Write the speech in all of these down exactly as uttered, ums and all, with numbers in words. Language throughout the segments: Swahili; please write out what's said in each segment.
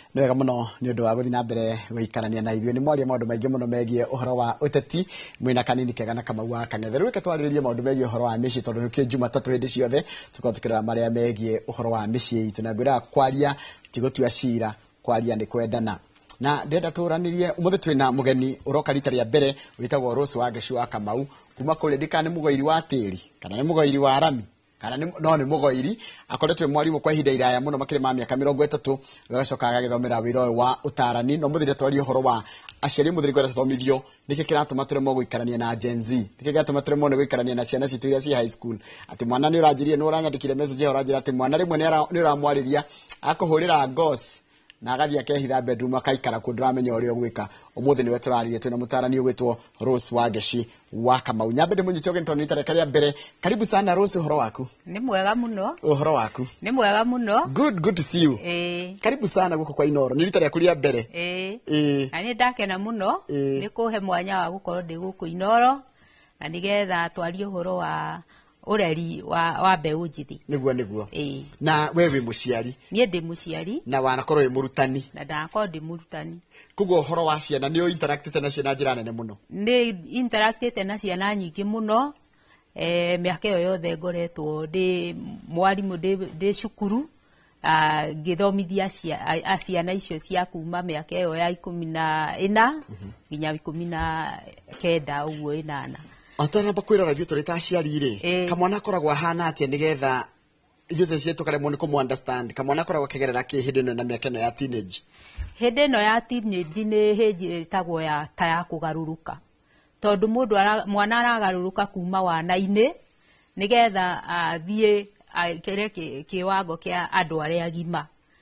nĩ wega mũno nĩ ũndũ wa gũthiĩ na mbere gũikarania na ithuĩ nĩ mwaria maũndũ maingĩ mũno megiĩ ũhoro wa ũteti mwĩna kanini kega na Kamau wa Kang'ethe rĩu twarĩrĩrie maũndũ megiĩ ũhoro wa mĩciĩ tondũ nĩkĩo Jumatatũ hĩndĩ ciothe tũkorwo tũkĩrora marĩa megiĩ ũhoro wa mĩciĩ itũ na ngwĩraga kwaria ti gũtua cira kwaria nĩ kwendana na ndenda tũranĩrie ũmũthĩ twĩna mũgeni ũroka rita rĩa mbere wĩtagwo Ũreri Wangechi wa Kamau kuma kũrĩa ndika nĩ mũgoiri wa tĩri kana nĩ mũgoiri wa rami kana no nĩ mũgoiri akoretwo mwarimũ kwa ihinda iraya mũno makĩrĩ ma mĩaka mĩrongo ĩtatũ agacoka agagĩthomera wĩra ũyũ wa ũtarani no mũthĩ twaria ũhoro wa aciari mũthĩ ngwenda tũthomithio nĩkĩ kĩratũma tũremwo gũikarania na Gen Z nĩkĩ kĩratũma tũremwo nĩ gũikarania na ciana citũ iria ci high school atĩ mwana nĩ ũranjĩrire nĩ ũranyandĩkire message ya ũranjĩra atĩ mwana rĩmwe nĩ ũramwarĩria akũhũrĩra ngos na agathia kehitha bedroom akaikara kũ ndramenya ũrĩa ũgwĩka ũmũthĩ nĩwe tũrarĩrie twĩna mũtarani ũgwĩtwo Ũreri Wangechi wa Kamau nyambe ndĩmũnyite ũgeni tondũ nĩtareka rĩa mbere karibu sana Rose ũhoro waku nĩ mwega mũno ũhoro waku nĩ mwega mũno good good to see you eh karibu sana gũkũ kwa Inoro nĩ rita rĩaku rĩa mbere eh eh na nĩ ndakena mũno nĩ kũhe mwanya wa gũkorwo ndĩ gũkũ Inoro na nĩgetha twarie ũhoro wa Ũreri wa wa mbeu njĩthĩ niguo niguo eh na wewe mũciari niĩ ndĩ mũciari na wanakorwo wĩ mũrutani na ndakorwo ndĩ mũrutani kuguo ũhoro wa ciana nĩ interactite na ciana njĩra nene mũno nĩ interactite na ciana nyingĩ mũno eh mĩaka ĩyo yothe ngoretwo ndĩ mwarimũ ndĩ cukuru ngĩthomithia ciana icio cia kuma mĩaka ĩyo ya ikũmi na ĩna nginya ikũmi na kenda ũguo ĩnana Ataramba kwĩrora ithuĩ tũrĩ ta aciari rĩ kamwana akoragwo ahana atĩa nĩgetha ithuĩ tũciĩ tũkaremwo nĩ kũmũ understand kamwana akoragwo akĩgerera kĩ hĩndĩ ĩno na mĩaka ĩno ya teenage hĩndĩ ĩno ya teenage nĩ hĩndĩ ĩtagwo ya ta ya kũgarũrũka tondũ mũndũ mwana aragarũrũka kuma wana-inĩ nĩgetha athiĩ aikere kĩwango kĩa andũ arĩa agima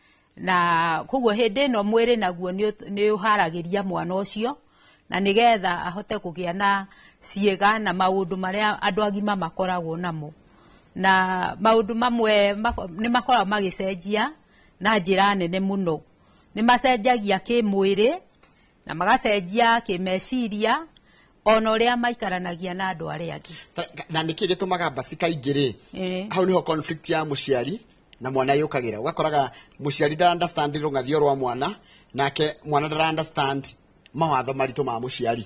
na koguo hĩndĩ ĩno mwĩrĩ naguo nĩ ũharagĩria mwana ũcio na nĩgetha ahote kũgĩa na ciĩga na maũndũ marĩa andũ agima makoragwo namo na maũndũ mamwe nĩ makoragwo magĩcenjia na njĩra nene mũno nĩ macenjagia kĩmwĩrĩ na magacenjia kĩmeciria ona ũrĩa maikaranagia na andũ arĩa angĩ na nĩkĩ gĩtũmaga basi kaingĩ rĩ hau nĩho conflict ya mũciari na mwana yũkagĩra ũgakoraga mũciari ndara understand rũng'athio rwa mwana nake mwana ndara understand mawatho maritũ ma mũciari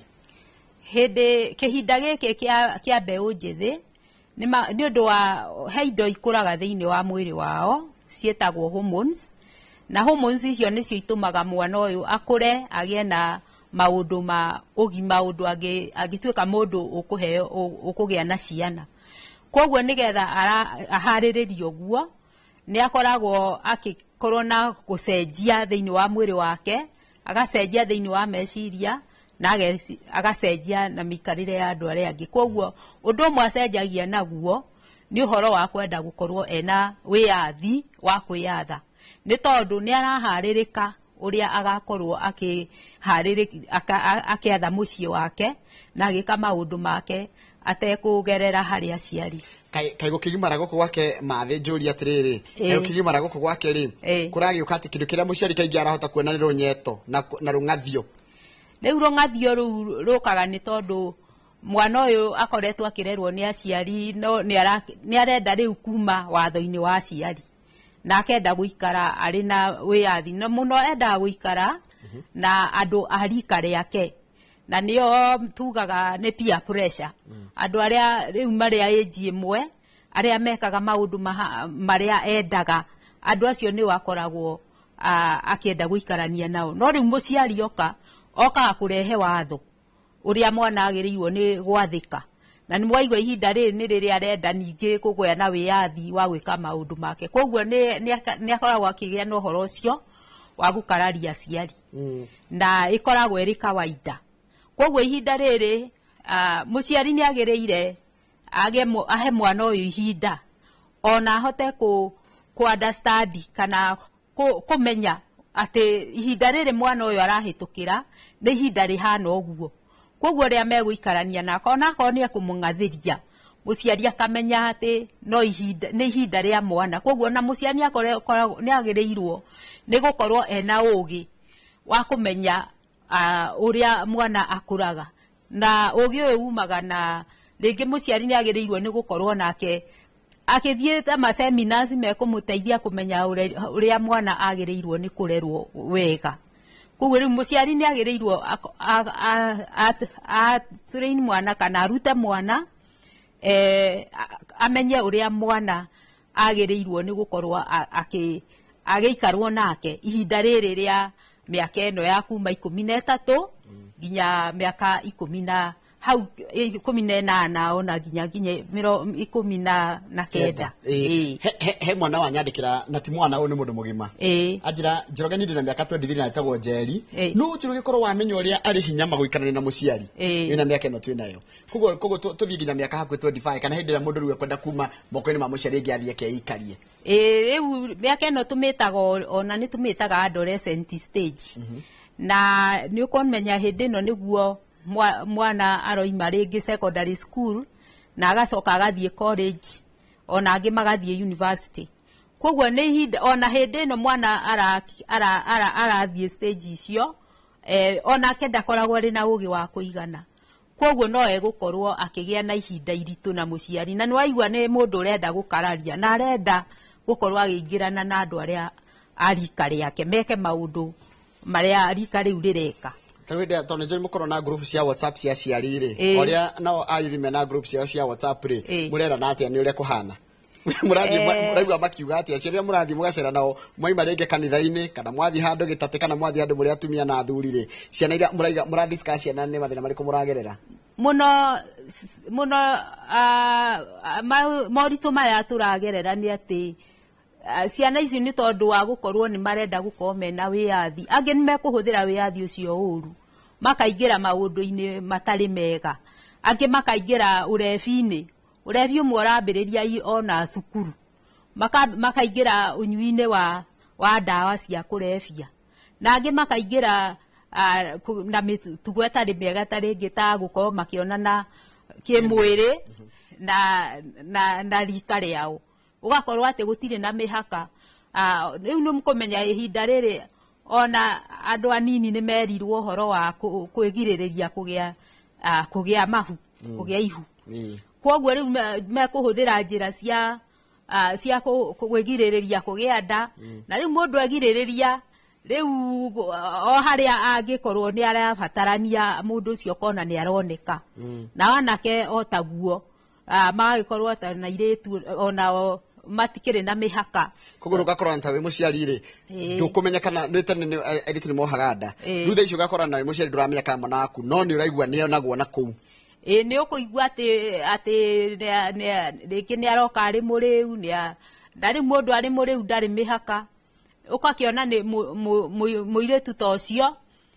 hĩndĩ kĩhinda gĩkĩ kĩa kĩa mbeu njĩthĩ nĩ ũndũ wa he indo ikũraga thĩinĩ wa mwĩrĩ wao ciĩtagwo hormones na hormones icio nĩcio itũmaga mwana ũyũ akũre agĩe na maũndũ ma ũgima ũndũ angĩtuĩka mũndũ ũkũheo ũkũgĩa na ciana koguo nĩgetha aharĩrĩrio ũguo nĩ akoragwo akĩkorwo na gũcenjia thĩinĩ wa mwĩrĩ wake agacenjia thĩinĩ wa meciria na agacenjia na mĩikarĩre ya andũ arĩa angĩ koguo ũndũ ũmwe acenjagia naguo nĩ ũhoro wa kwenda gũkorwo ena wĩyathi wa kwĩyatha nĩ tondũ nĩ araharĩrĩka ũrĩa agakorwo akĩharĩrĩka akĩatha mũciĩ wake na agĩka maũndũ make atekũgerera harĩ aciari kaĩ gũkĩgimara gũkũ gwake mathĩ njũria atĩrĩrĩ kaĩ gũkĩgimara gũkũ gwake rĩ kũragĩũka atĩ kĩndũ kĩrĩa mũciari kaingĩ arahota kuona nĩ rũnyeto na rũng'athio rĩu rũng'athio rũu rũkaga nĩ tondũ mwana ũyũ akoretwo akĩrerwo nĩ aciari no nĩ arenda rĩu kuma watho-inĩ wa aciari na akenda gũikara arĩ na wĩyathi na mũno endaga gũikara na andũ a rika rĩake na nĩo tugaga nĩ peer pressure andũ arĩa rĩu marĩ age ĩmwe arĩa mekaga maũndũ marĩa endaga andũ acio nĩ wakoragwo akĩenda gũikarania nao no rĩu mũciari oka okaga kũrehe watho ũrĩa mwana agĩrĩirwo nĩ gwathĩka na nĩ mwaigua ihinda rĩrĩ nĩ rĩrĩa arenda ningĩ kũgĩa na wĩyathi wa gwĩka maũndũ make koguo nĩ akoragwo akĩgĩa na ũhoro ũcio wa gũkararia aciari na ĩkoragwo ĩrĩ kawaida koguo ihinda rĩrĩ mũciari nĩ agĩrĩire ahe mwana ũyũ ihinda ona ahote kũ understand kana kũmenya atĩ ihinda rĩrĩ mwana ũyũ arahĩtũkĩra nĩ ihinda rĩhana ũguo koguo rĩa megũikarania nako onako nĩ ekũmũng'athĩria mũciari akamenya atĩ no ihinda nĩ ihinda rĩa mwana koguo na mũciari nĩ agĩrĩirwo nĩ gũkorwo ena ũũgĩ wa kũmenya ũrĩa mwana akũraga na ũũgĩ ũyũ umaga na rĩngĩ mũciari nĩ agĩrĩirwo nĩ gũkorwo nake akithie ta ma seminars me kumuteithia kumenya uria mwana agireirwo ni kurerwo wega kuguo riu muciari ni agireirwo a train mwana kana arute mwana eh amenye uria mwana agireirwo ni gukorwa aki agiikarwo nake ihinda riri ria miaka eno ya kuma ikumi na itatu ginya miaka ikumi na hau ikumi na inana ona ginya ginya ikumi na kenda he he mwana wanyandikira na ti mwana uyu ni mundu mugima ajira Njoroge ni ndina miaka twenty-three na etagwo Njeri no Njoroge korwo wamenya uria ari hinya maguikarana na muciari ina miaka eno twi nayo kugo kugo tuthie ginya miaka hakuhi twenty-five kana hindira mundu riu ekwenda kuma moko-ini ma muciari ingi athie ke ikarie eh riu miaka eno tumitaga ona ni tumitaga adolescent stage na ni ukomenya hindi no niguo mwana aroima ringi secondary school na agacoka agathie college ona angi magathie university koguo ni hinda ona hindi no mwana ara ara ara arathie stage icio eh ona kenda koragwo ri na ugi wa kuigana koguo no egukorwo akigia na ihinda iritu na muciari na niwaigua ni mundu urenda gukararia na arenda gukorwo agingirana na andu aria arika riake meke maundu maria rika riu rireka Tawida tone jeri mukoro na group cia WhatsApp cia ciari ri oria nao ayithime na group cia cia WhatsApp ri murera na atia ni uria kuhana murathi muraigwa makiuga atia ciria murathi mugacera nao mwaima ringe kanitha-ini kana mwathi handu gitate kana mwathi handu muri atumia na athuri ri ciana ira muraiga mura discuss ciana ne mathina mariku muragerera muno muno mauritu maria turagerera ni ati ciana ici ni tondu wa gukorwo ni marenda gukorwo mena wiathi angi ni mekuhuthira wiathi ucio uru makaingira maundu-ini matari mega angi makaingira urefi-ini urefi umwe urambiriria ona thukuru makaingira unyui-ini wa wa ndawa cia kurefia na angi makaingira na mitugo etari mega tari ngi ta gukorwo makionana kimwiri na na na rika riao ugakorwo ati gutire na mihaka riu ni mukumenya ihinda riri ona andu anini ni merirwo horo wa kwigiriria kugia kugia mahu kugia ihu koguo riu mekuhuthira njira cia cia kwigiriria kugia nda na riu mundu agiririria riu o haria angikorwo ni arabatarania mundu ucio kona ni aroneka na wanake otaguo magikorwo ta na iretu ona matikire na mihaka kuguru gakora ntawe muciari ri ndukumenya kana nitane eritu ni mohaganda rutha icio gakora nawe muciari nduramenya kana mwana waku no ni uraigua ni onagwo na kuu eh ni ukuigua ati ati riki ni aroka ari muriu ni ndari mundu ari muriu ndari mihaka ukakiona ni muiretu tocio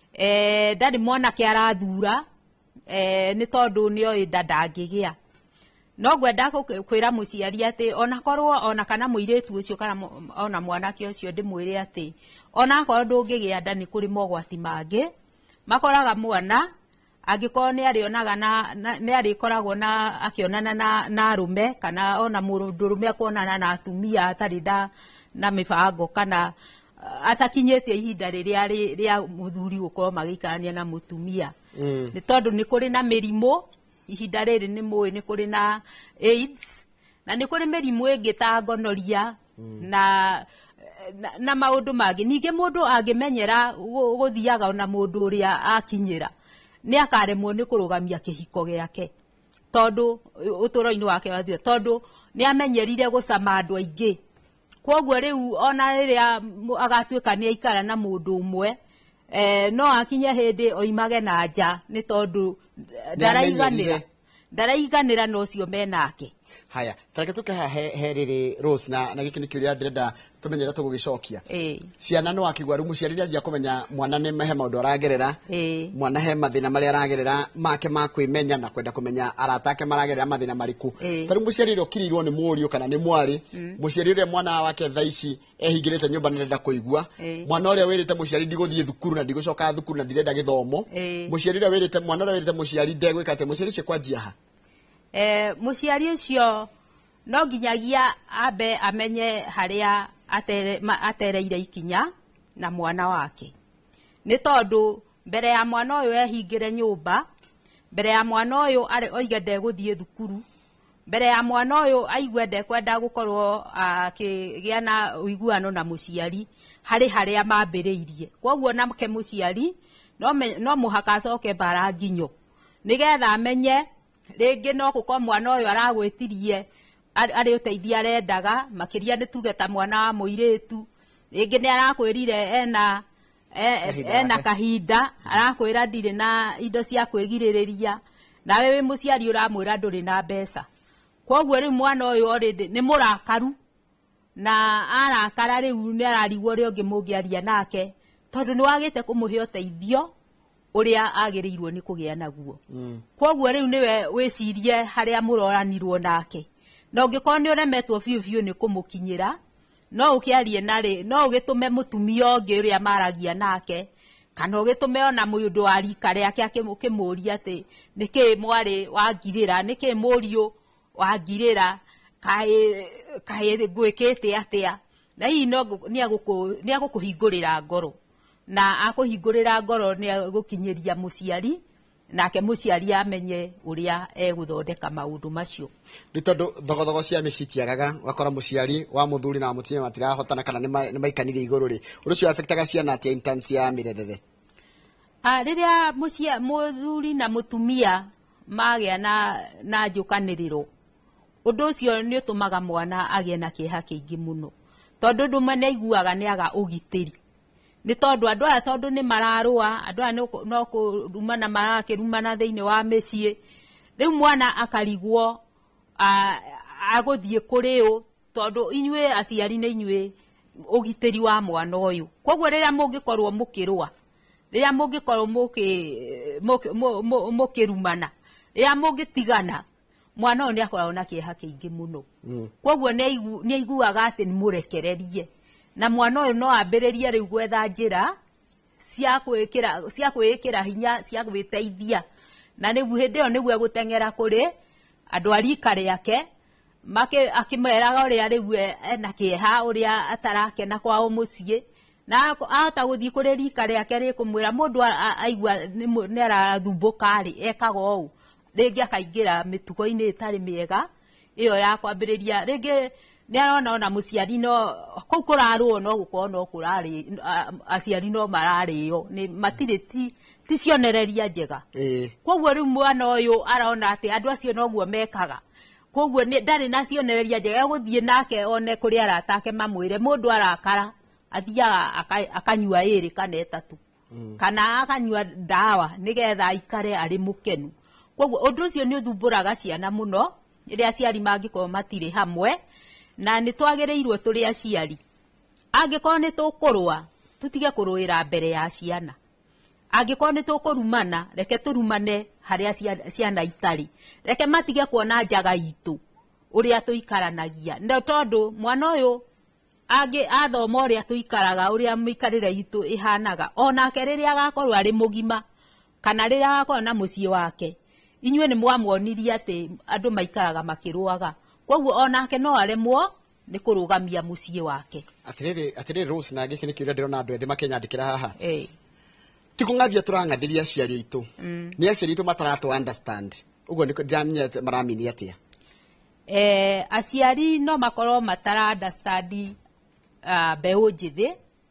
eh ndari mwana ki arathura eh ni tondu ni oi ndadangigia no gwenda kwira muciari ati ona korwo ona kana muiretu ucio kana ona mwanake ucio ndimwire ati ona korwo ndungigia nda ni kuri mogwati mangi makoraga mwana angikorwo ni arionaga na ni arikoragwo na akionana na na rume kana ona mundu rume akonana na atumia atari nda na mibango kana atakinyetie ihinda riria ria muthuri gukorwo magikarania na mutumia ni tondu ni kuri na mirimu ihinda riri ni mui ni kuri na AIDS na ni kuri mirimu ingi ta gonoria na na maundu mangi ninge mundu angimenyera guthiaga na mundu uria akinyira ni akaremwo ni kurugamia kihiko giake tondu uturo-ini wake wathio tondu ni amenyerire gucama andu aingi koguo riu ona riria agatuika ni aikara na mundu umwe eh no akinye hindi oimage na nja ni tondu daraiganira daraiganira no cio menake haya tareke tuke ha heriri Rose na na gikini kiuria ndirenda tumenyera tugugicokia eh ciana no akigwa ru muciari ria kumenya mwana ni mehe maundu aragerera eh mwana he mathina mari aragerera make ma kwimenya na kwenda kumenya aratake maragerera mathina mariku taru muciari ro kirirwo ni murio kana ni mwari muciari ria mwana wake thaici ehingirite nyumba nirenda kuigua mwana uria wirite muciari ndiguthie thukuru na ndigucoka thukuru na ndirenda githomo muciari ria wirite mwana uria wirite muciari ndegwikate muciari cie kwanjia ha eh muciari ucio no ginyagia abe amenye haria atere atereire ikinya na mwana wake ni tondu mbere ya mwana uyu ehingire nyumba mbere ya mwana uyu ari oige ndeguthie thukuru mbere ya mwana uyu aigwe ndekwenda gukorwo akigĩa na uiguano na muciari hari haria mambĩrĩirie koguo nake muciari no no muhaka acoke bara nginyo nigetha amenye ringi no guko mwana uyu aragwĩtirie ari uteithia arendaga makiria ni tuge ta mwana wa muiritu ringi ni arakwĩrire ena ena kahinda arakwĩra ndirĩ na indo cia kwĩgirĩrĩria nawe wi muciari uramwĩra ndũrĩ na mbeca koguo riu mwana uyu already ni murakaru na arakara riu ni ararigwo ri ungi mungiaria nake tondu ni wagite kumuhe uteithio uria agirirwo ni kugia naguo koguo riu niwe wicirie haria muroranirwo nake na ungikorwo ni uremetwo biu biu ni kumukinyira no ukiarie nari no ugitume mutumia ungi uria maragia nake kana ugitume ona mundu wa rika riake akimuria ati niki mwari wangirira niki muriu wangirira kai kai gwikite atia na hii no ni aguku ni agukuhingurira ngoro na akuhingurira ngoro ni agukinyiria muciari nake muciari amenye uria eguthondeka maundu macio ni tondu thogothogo cia micitiagaga wakora muciari wa muthuri na mutumia matirahotana kana ni maikanire iguru ri urucio affectaga ciana atia in terms ya mirerere a riria mucia muthuri na mutumia magia na na njukaniriro undu ucio ni utumaga mwana agie na kieha kiingi muno tondu ndume ni aiguaga ni aga ugitiri ni tondu andu aya tondu ni mararua andu aya no kurumana marakirumana thiini wa micii riu mwana akarigwo aguthie kuri u tondu inywe aciari ni inywe ugitiri wa mwana uyu koguo riria mungikorwo mukirua riria mungikorwo muki mukirumana riria mungitigana mwana oni akoragwo na kieha kiingi muno koguo ni aiguaga ati ni murekererie na mwana uyu no ambĩrĩrie riu gwetha njira cia kwikira cia kwikira hinya cia gwiteithia na nigu hindi yo nigu egutengera kuri andu arika riake make akimeraga uria riu ena kieha uria atarakena kwao mucii na ahota guthii kuri rika riake rikumwira mundu aigua ni arathumbuka ri ekaga uu ringi akaingira mitugo-ini itari miega iyo ya kwambĩrĩria ringi ni arona ona muciari no kuu kurarwo no gukorwo no kurari aciari no marario ni matire ti ti cionereria njega koguo riu mwana uyu arona ati andu acio noguo mekaga koguo ni ndari na cionereria njega guthie nake one kuri aratake mamwire mundu arakara athiaga akanyua iri kana etatu kana akanyua dawa nigetha ikare ari mukenu koguo undu ucio ni uthumburaga ciana muno iria aciari mangikorwo matire hamwe na ni twagereirwo turi aciari angikorwo ni tukurwa tutige kuruira mbere ya ciana angikorwo ni tukurumana reke turumane haria ciana itari reke matige kuona njaga itu uria tuikaranagia ndo tondu mwana uyu agi athoma uria tuikaraga uria mikarire itu ihanaga onake riria agakorwo ari mugima kana riria agakorwo na mucii wake inywe ni mwamwonirie ati andu maikaraga makiruaga koguo onake no aremwo ni kurugamia mucii wake atiriri atiriri Rose na giki ni kiuria ndirona andu ethi makenyandikira haha eh ti kung'athia turangathiria aciari itu ni aciari itu mataratu understand uguo ni jamnya maramini atia eh aciari no makorwo matara understand mbeu njĩthĩ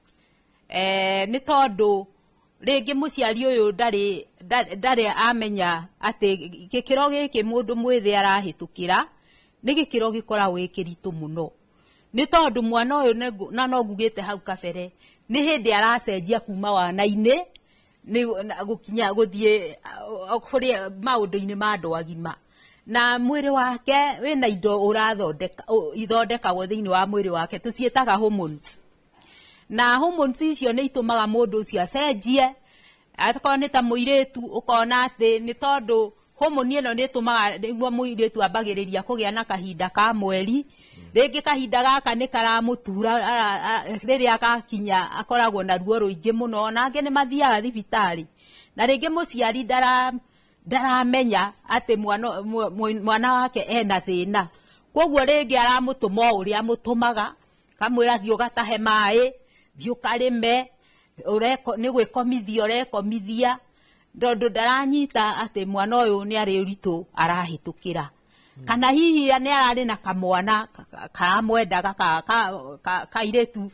eh ni tondu ringi muciari uyu ndari ndari amenya ati gikiro giki mundu mwithi arahitukira ni gikiro gikoragwo ikiritu muno ni tondu mwana uyu na no ngugite hau kabere ni hindi aracenjia kuma wana-ini ni gukinya guthie kuri maundu-ini ma andu agima na mwiri wake wina indo urathondeka ithondekagwo thiini wa mwiri wake tucietaga hormones na hormones icio ni itumaga mundu ucio acenjie atakorwo ni ta muiritu ukona ati ni tondu hormone ino ni itumaga niguo muiritu ambagiriria kugia na kahinda ka mweri ringi kahinda gaka ni karamutura riria gakinya akoragwo na ruo ruingi muno na angi ni mathiaga thibitari na ringi muciari ndara ndaramenya ati mwana mwana wake ena thina koguo ringi aramutuma uria mutumaga kamwira thio gatahe mai thio karime ureko ni gwikomithia urekomithia ndondo ndaranyita ati mwana uyu ni ari uritu arahitukira kana hihi nĩ ararĩ na kamwana karamwendaga kairetu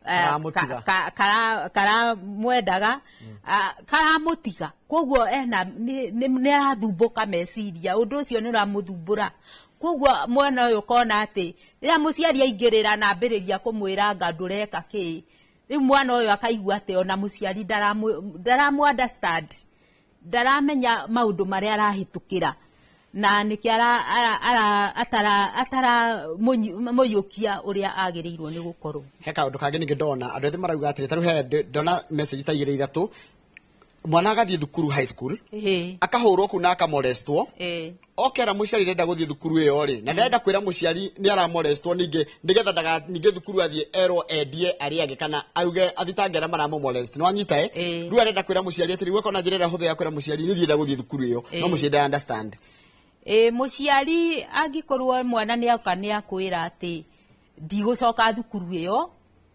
karamwendaga karamũtiga koguo ena nĩ arathumbũka meciria ũndũ ũcio nĩ ũramũthumbũra koguo mwena ũyũ kona atĩ rĩrĩa mũciari aingĩrĩra na ambĩrĩria kũmwĩra anga ndũreka kĩ rĩu mwana ũyũ akaigua atĩ ona mũciari ndaramu understand ndaramenya maũndũ marĩa arahĩtũkĩra na nĩkĩ atara atara mũiyũkia ũrĩa agĩrĩirwo nĩ gũkorwo. He kaũndũ kangĩ ningĩ ndona andũ ethĩ marauga atĩrĩ tarĩu he ndona message ta igĩrĩ ithatũ mwana agathiĩ thukuru high school akahũrwo kũu na akamolestwo okera mũciari renda gũthiĩ thukuru ĩyo rĩ na ndenda kwĩra mũciari nĩ aramolestwo ningĩ nĩgetha ndaga ningĩ thukuru athiĩ erwo endie arĩa angĩ kana auge athitangera maramomolest no anyita eh rĩu arenda kwĩra mũciari atĩrĩ gwĩkona njĩra ĩrĩa hũthũ ya kwĩra mũciari nĩ thienda gũthiĩ thukuru ĩyo no mũciari nda understand. E mũciari angĩkorwo mwana nĩ aka nĩ akwĩra atĩ ndigũcoka thukuru ĩyo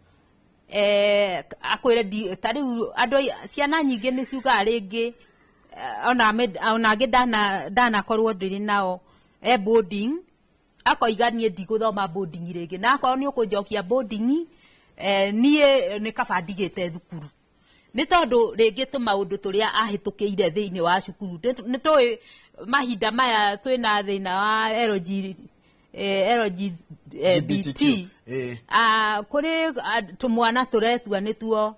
eh akwĩre tarĩu andũ ciana nyingĩ nĩ ciugaga rĩngĩ ona ona angĩ ndana ndanakorwo ndĩrĩ nao e boarding akoiganie ndigũthoma boarding rĩngĩ na akorwo nĩ ũkũnjokia boarding eh niĩ nĩ kaba ndigĩte thukuru nĩ tondũ rĩngĩ tũmaũndũ tũrĩa ahĩtũkĩire thĩinĩ wa cukuru nĩ tũĩ mahinda maya twĩna thĩna wa L G L G B T ah kũrĩ tũmwana tũretua nĩtuo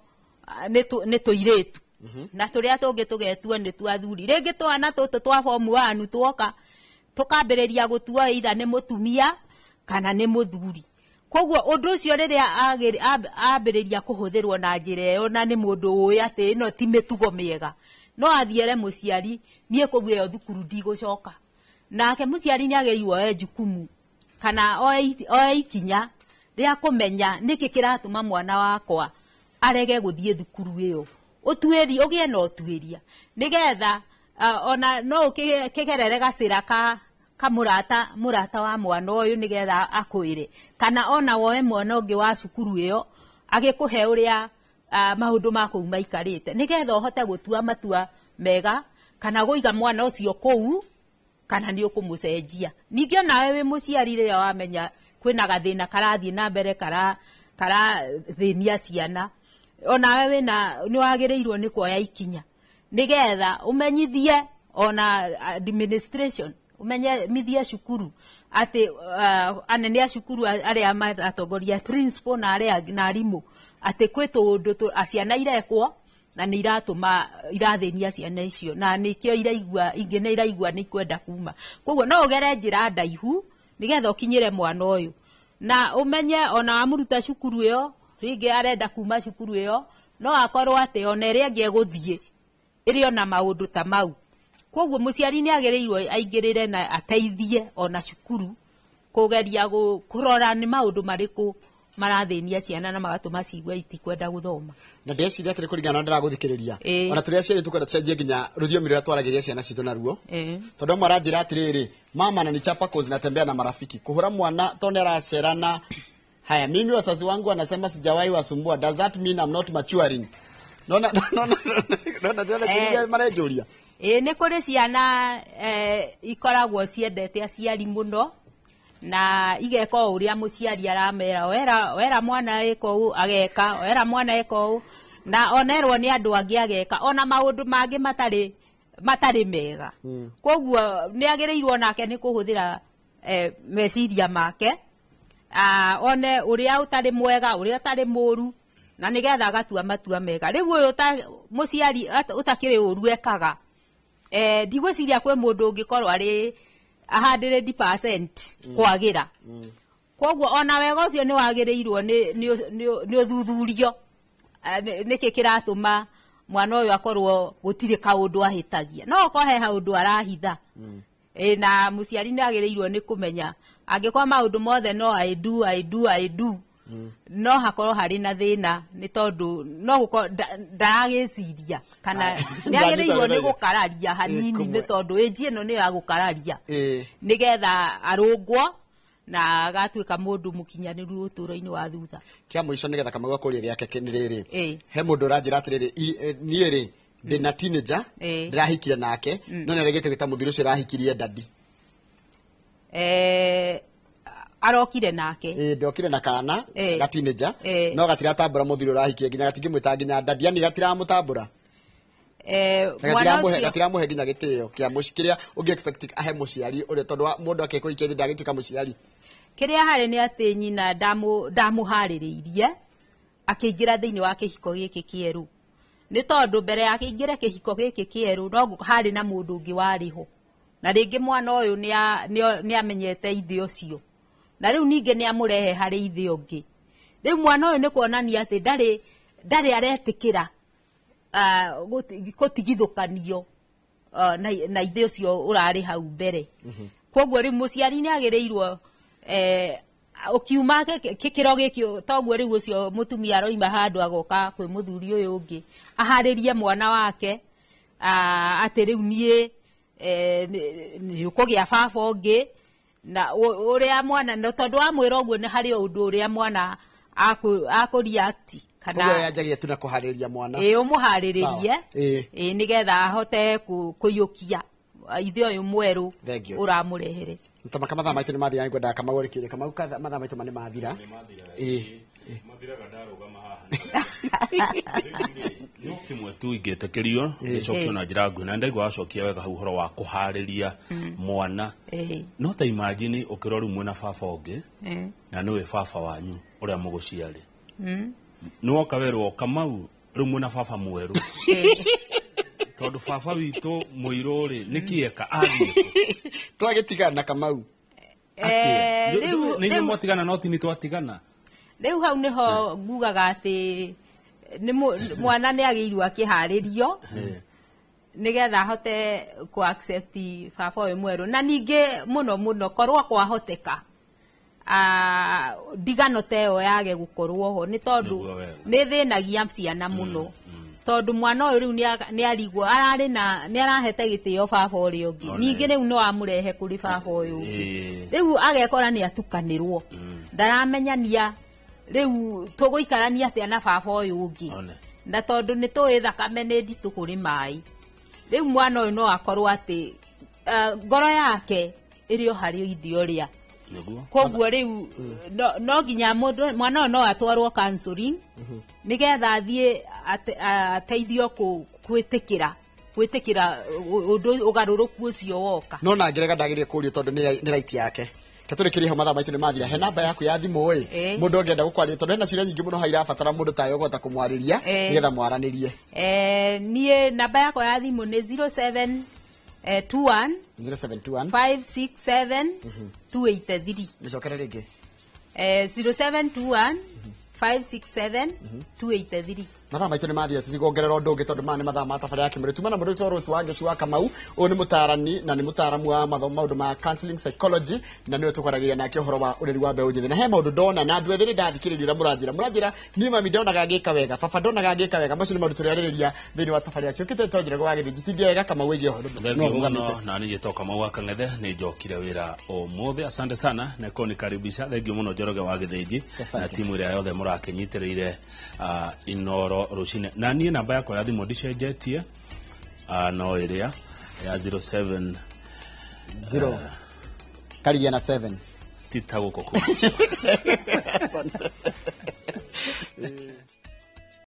nĩ tũirĩtu na tũrĩa tũngĩ tũgetua nĩ twathuri rĩngĩ twana tũtũ twa form one tuoka tũkambĩrĩria gũtua either nĩ mũtumia kana nĩ mũthuri koguo ũndũ ũcio rĩrĩa ambĩrĩria kũhũthĩrwo na njĩra ĩyo na nĩ mũndũ ũĩ atĩ ĩno ti mĩtugo mĩega no athiere mũciari niĩ kũguo ĩyo thukuru ndigũcoka nake mũciari nĩ agĩrĩirwo oe jukumu kana oe ikinya rĩa kũmenya nĩkĩ kĩratũma mwana wakwa arege gũthiĩ thukuru ĩyo ũtuĩri ũgĩe na ũtuĩria nĩgetha ona no kĩgerere gacĩra ka kamũrata mũrata wa mwana ũyũ nĩgetha akwĩre kana ona woe mwana ũngĩ wa cukuru ĩyo agĩkũhe ũrĩa maũndũ ma kũu maikarĩte nĩgetha ũhote gũtua matua mega kana gũiga mwana ũcio kũu kana nĩ ũkũmũcenjia ningĩ nawe wĩ mũciari rĩrĩa wamenya kwĩna gathĩna karathiĩ na mbere kara karathĩnia ciana onawe wĩna nĩ wagĩrĩirwo nĩ kuoya ikinya nĩgetha ũmenyithie ona administration ũmenyithie cukuru atĩ anene a cukuru arĩa matongoria principal na arĩa na arimũ atĩ kwĩ tũndũ ciana irekwo na nĩ iratũma irathĩnia ciana icio na nĩkĩo iraigua ingĩ nĩ iraigua nĩ kwenda kuma koguo no ũgere njĩra ndaihu nĩgetha ũkinyĩre mwana ũyũ na ũmenye ona wamũruta cukuru ĩyo rĩngĩ arenda kuma cukuru ĩyo no akorwo atĩ ona ĩrĩa ĩngĩ egũthiĩ ĩrĩ ona maũndũ ta mau koguo mũciari nĩ agĩrĩirwo aingĩrĩre na ateithie ona cukuru kũgeria kũrora nĩ maũndũ marĩkũ marathĩnia ciana na magatũma cigwe itikwenda gũthoma na ndeciria atĩrĩ kũringana na ndĩragũthikĩrĩria ona tũrĩa ciarĩ tũkwenda tũcenjie nginya rũthiomi rũrĩa twaragĩria ciana citũ naruo tondũ amwe aranjĩra atĩrĩrĩ mama na nichapa cause natembea na marafiki kuhura mwana tone aracerana haya mimi wazazi wangu wanasema sijawahi wasumbua does that mean I'm not maturing nona nona nona nona nona marejuria eh nĩ kũrĩ ciana eh ikoragwo ciendete aciari mũno na igeka ũrĩa mũciari aramera wera wera mwana eko ageka wera mwana eko na onerwo nĩ andũ angĩ ageka ona maũndũ mangĩ matarĩ matarĩ mega koguo nĩ agĩrĩirwo nake nĩ kũhũthĩra eh, meciria make ah one ũrĩa ũtarĩ mwega ũrĩa ũtarĩ mũru na nĩgetha agatua matua mega rĩu ũyũ ta mũciari ũtakĩrĩ ũru ekaga eh ndigwĩciria kwĩ mũndũ ũngĩkorwo arĩ one hundred percent kwagĩra koguo ona wega ũcio nĩ wagĩrĩirwo nĩ nĩ ũthuthurio nĩkĩ kĩratũma mwana ũyũ akorwo gũtirĩ kaũndũ ahĩtagia no kohe haũndũ arahitha eh na mũciari nĩ agĩrĩirwo nĩ kũmenya angĩkorwo maũndũ mothe no I do I do I do no hakorwo harĩ na thĩna nĩ tondũ no gũkorwo ndaragĩciria kana nĩ agĩrĩirwo nĩ gũkararia hanini nĩ tondũ ĩnji ĩno nĩ ya gũkararia nĩgetha arũngwo na agatuĩka mũndũ mũkinyanĩru ũtũũro-inĩ wa thutha kĩa mũico nĩgetha Kamau akũria gĩake nĩ rĩrĩ he mũndũ ũranjĩra atĩrĩrĩ niĩ rĩ ndĩna teenager ndĩrahikire nake no nĩaregete gwĩta mũthuri ũcio arahikirie dadi eh arokire nake eh ndokire na kana ga teenager no gatira tambura muthiro rahikie nginya gatingimwita nginya ndadiani gatira mutambura eh mwana ucio gatira muhe nginya gitio kia mushikiria ungi expect ahe muciari uri tondu mundu akekuikia thi ndagituka muciari kiria hari ni ati nyina ndamu ndamuhaririirie akiingira thiini wa kihiko giki kieru ni tondu mbere ya kiingira kihiko giki kieru no hari na mundu ungi wariho na ringi mwana uyu ni ni amenyete ithe ucio na riu ninge ni amurehe hari ithe ungi riu mwana uyu ni kuonania ati ndari ndari aretikira ah gutigithukanio na na ithe ucio urari hau mbere koguo riu muciari ni agireirwo eh ukiuma kikiro giki toguo riu ucio mutumia aroima handu agoka kwi muthuri uyu ungi aharirie mwana wake ati riu nie ni ukugia baba ungi na uria mwana no tondu amwira uguo ni hari undu uria mwana akureact kana uguo yanjagia tu na kuhariria mwana eh umuhariririe eh nigetha ahote kuyukia ithe uyu mweru uramurehere ntamaka mathaa maitu ni mathira ni kwenda Kamau rikire Kamau ka mathaa maitu mani mathira eh mathiraga ndarugama haha no kimwe tu ingetekerio nicokio na njira nguhĩ na ndaigua wacokia wega hau horo wa kuhariria mwana no ta imagine ukirori mwena baba ungi na niwe baba wanyu uria muguciari no okawerwo Kamau riu mwena baba mweru tondu baba witu muiro ri nikieka athie twagitigana na Kamau eh riu ni mwatigana no tini twatigana riu hau niho ngugaga ati ni mwana ni agiirwo akiharirio nigetha hote ku accept baba we mweru na ninge muno muno korwo kwa hoteka ah digano teo yage gukorwo ho ni tondu ni thinagia ciana muno tondu mwana uyu riu ni arigwo arari na ni arahete gitio baba uri ungi ninge riu no amurehe kuri baba uyu ungi riu agekora ni atukanirwo ndaramenyania riu tuguikarania atia na baba uyu ungi na tondu ni tuwi thakame ni nditu kuri mai riu mwana uyu no akorwo ati ngoro yake irio hari ithe uria koguo riu no ginya mundu mwana no atwarwo counseling nigetha athie ateithio kwitikira kwitikira undu ugaruruku ucio woka no na ngerega ndagirie kurio tondu ni right yake katuri ho mathaa maitu ni mathira he namba yaku ya thimu oi mundu ongienda gukwaria tondu na ciria nyingi muno haira batara mundu tayo gota kumwariria nigetha mwaranirie eh nie namba yako ya thimu ni zero seven two one five six seven two eight three nicokere ringi eh zero seven two one five six seven two eight three mathaa maitu ni mathira tutigongerera undu ungi tondu mani mathaa matafari yake muri tumana mundu toro Wangechi wa Kamau o ni mutarani na ni mutaramu wa mathomo maundu ma counseling psychology na niwe tukwaragiria nake uhoro wa ureri wa mbeu njĩthĩ na he maundu ndona na andu ethiri ndathikiriria muranjira muranjira ni mami ndona gagika wega baba ndona gagika wega macio ni maundu turiaririria thiini wa tafari yacio kite tonjire gwa githiji tindi wega Kamau wigi uhoro no na ni to Kamau wa Kang'ethe ni njokire wira umuthi asante sana na koni karibisha thengio muno Njoroge wa githiji na timu ria yothe murakinyitiriire inoro rucine na nie namba yako ya thimu ndicenjetie no iria ya zero seven zero karigia na seven tita guko ku